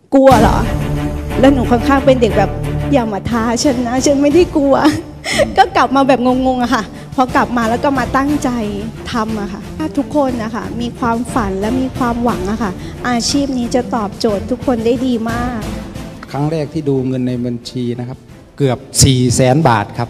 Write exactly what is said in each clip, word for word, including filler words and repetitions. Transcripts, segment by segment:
กลัวเหรอแล้วหนูค่อนข้างเป็นเด็กแบบอย่ามาท้าฉันนะฉันไม่ได้กลัว ก็กลับมาแบบงงๆอะค่ะพอกลับมาแล้วก็มาตั้งใจทำอะค่ะถ้าทุกคนนะคะมีความฝันและมีความหวังอะค่ะอาชีพนี้จะตอบโจทย์ทุกคนได้ดีมากครั้งแรกที่ดูเงินในบัญชีนะครับเกือบสี่แสนบาทครับ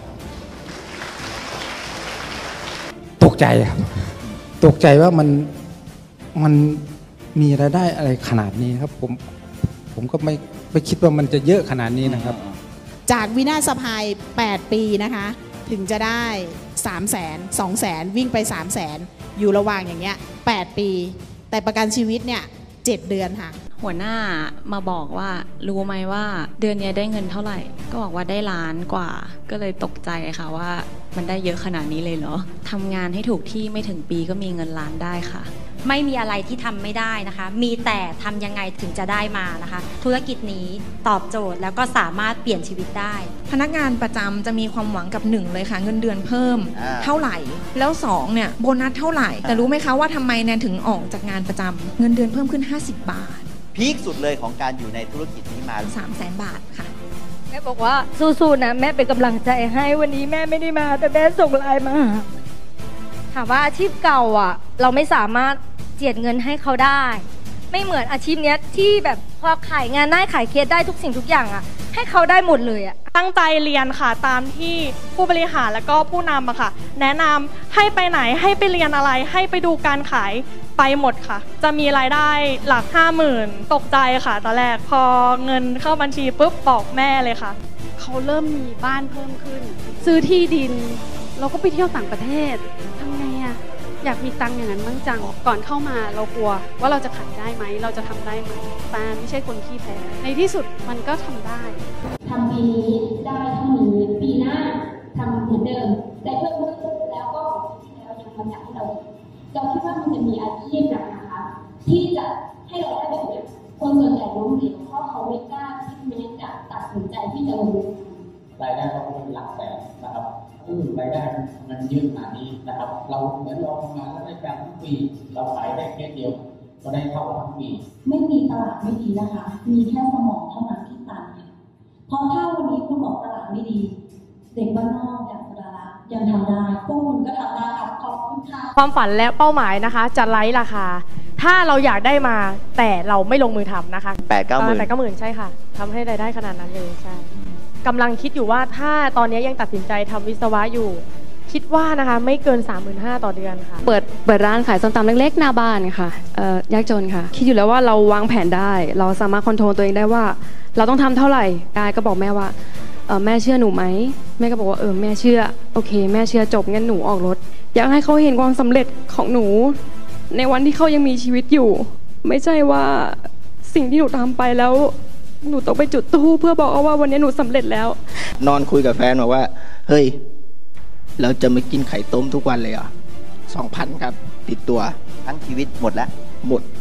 ตกใจครับตกใจว่ามันมันมีรายได้อะไรขนาดนี้ครับผมผมก็ไม่ไม่คิดว่ามันจะเยอะขนาดนี้นะครับจากวินาศภัยแปดปีนะคะถึงจะได้สามแสนสองแสนวิ่งไปสามแสนอยู่ระหว่างอย่างเงี้ยแปดปีแต่ประกันชีวิตเนี่ยเจ็ดเดือนค่ะหัวหน้ามาบอกว่ารู้ไหมว่าเดือนนี้ได้เงินเท่าไหร่ก็บอกว่าได้ล้านกว่าก็เลยตกใจค่ะว่ามันได้เยอะขนาดนี้เลยเหรอทำงานให้ถูกที่ไม่ถึงปีก็มีเงินล้านได้ค่ะไม่มีอะไรที่ทำไม่ได้นะคะมีแต่ทำยังไงถึงจะได้มานะคะธุรกิจนี้ตอบโจทย์แล้วก็สามารถเปลี่ยนชีวิตได้พนักงานประจำจะมีความหวังกับหนึ่งเลยค่ะเงินเดือนเพิ่มเท่าไหร่แล้วสองเนี่ยโบนัสเท่าไหร่แต่รู้ไหมคะว่าทำไมแนนถึงออกจากงานประจำเงินเดือนเพิ่มขึ้นห้าสิบบาทพีคสุดเลยของการอยู่ในธุรกิจนี้มาสามแสนบาทค่ะแม่บอกว่าสู้ๆนะแม่เป็นกำลังใจให้วันนี้แม่ไม่ได้มาแต่แม่ส่งไลน์มาถามว่าอาชีพเก่าอ่ะเราไม่สามารถเจียดเงินให้เขาได้ไม่เหมือนอาชีพเนี้ยที่แบบพอขายงานได้ขายเคสได้ทุกสิ่งทุกอย่างอ่ะให้เขาได้หมดเลยอ่ะตั้งใจเรียนค่ะตามที่ผู้บริหารแล้วก็ผู้นำอะค่ะแนะนำให้ไปไหนให้ไปเรียนอะไรให้ไปดูการขายไปหมดค่ะจะมีรายได้หลักห้าหมื่นตกใจค่ะตอนแรกพอเงินเข้าบัญชีปุ๊บบอกแม่เลยค่ะเขาเริ่มมีบ้านเพิ่มขึ้นซื้อที่ดินเราก็ไปเที่ยวต่างประเทศทำไงอะอยากมีตังค์อย่างนั้นบ้างจังก่อนเข้ามาเรากลัวว่าเราจะขายได้ไหมเราจะทำได้ไหมแต่ไม่ใช่คนขี้แพ้ในที่สุดมันก็ทำได้ทำปีนี้ได้เท่านี้ปีหน้าทำเหมือนเดิมได้เพิ่มขึ้นแล้วก็ที่แล้วยังทำอยากให้เราเราคิดว่ามันจะมีอาชีพนะคะที่จะให้เราได้แบบนี้คนส่วนใหญ่ล้มเหลวเพราะเขาไม่กล้าที่จะตัดสินใจที่จะลงทุนรายได้เขาเป็นหลักแสนนะครับอือรายได้มันเยอะขนาดนี้นะครับเราเหมือนเราทำงานแล้วได้การทั้งปีเราขายได้แค่เดียวก็ได้เท่าทั้งปีไม่มีตลาดไม่ดีนะคะมีแค่สมองเท่านั้นที่ตันค่ะเพราะถ้าวันนี้คุณบอกตลาดไม่ดีเด็กบ้านนอกอย่างสุดารัตน์ยังทำได้พวกคุณก็ทำได้ค่ะขอบคุณค่ะความฝันและเป้าหมายนะคะจะไร้ราคาถ้าเราอยากได้มาแต่เราไม่ลงมือทำนะคะแปดเก้าหมื่นแปดเก้าหมื่นใช่ค่ะทำให้รายได้ขนาดนั้นเลยใช่กำลังคิดอยู่ว่าถ้าตอนนี้ยังตัดสินใจทำวิศวะอยู่คิดว่านะคะไม่เกิน สามหมื่นห้าพัน ต่อเดือนค่ะเปิดเปิดร้านขายส้มตำเล็กๆหน้าบ้านค่ะเอ่อยากจนค่ะคิดอยู่แล้วว่าเราวางแผนได้เราสามารถคอนโทรลตัวเองได้ว่าเราต้องทำเท่าไหร่กายก็บอกแม่ว่าเออแม่เชื่อหนูไหมแม่ก็บอกว่าเออแม่เชื่อโอเคแม่เชื่อจบงั้นหนูออกรถอยากให้เขาเห็นความสำเร็จของหนูในวันที่เขายังมีชีวิตอยู่ไม่ใช่ว่าสิ่งที่หนูทำไปแล้วหนูต้องไปจุดตู้เพื่อบอกว่าวันนี้หนูสำเร็จแล้วนอนคุยกับแฟนบอกว่าเฮ้ยเราจะมากินไข่ต้มทุกวันเลยเหรอสองพันครับติดตัวทั้งชีวิตหมดแล้วหมด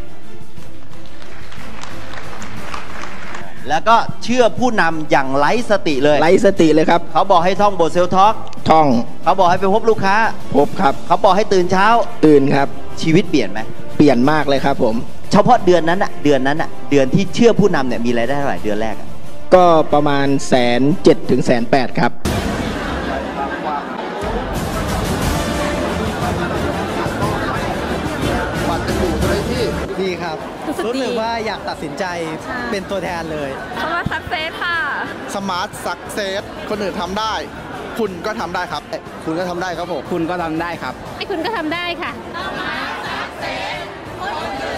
แล้วก็เชื่อผู้นำอย่างไร้สติเลยไร้สติเลยครับเขาบอกให้ท่องบทเซลท็อกท่องเขาบอกให้ไปพบลูกค้าพบครับเขาบอกให้ตื่นเช้าตื่นครับชีวิตเปลี่ยนไหมเปลี่ยนมากเลยครับผมเฉพาะเดือนนั้นอะเดือนนั้นอะเดือนที่เชื่อผู้นำเนี่ยมีรายได้เท่าไหร่เดือนแรกอะก็ประมาณแสนเจ็ดถึงแสนแปดครับบัตรจะอยู่ตรงที่ดีครับรู้สึกว่าอยากตัดสินใจเป็นตัวแทนเลยสมาร์ทซักเซสค่ะสมาร์ทซักเซสคนอื่นทำได้คุณก็ทำได้ครับคุณก็ทำได้ครับผมคุณก็ทำได้ครับไอ้คุณก็ทำได้ค่ะ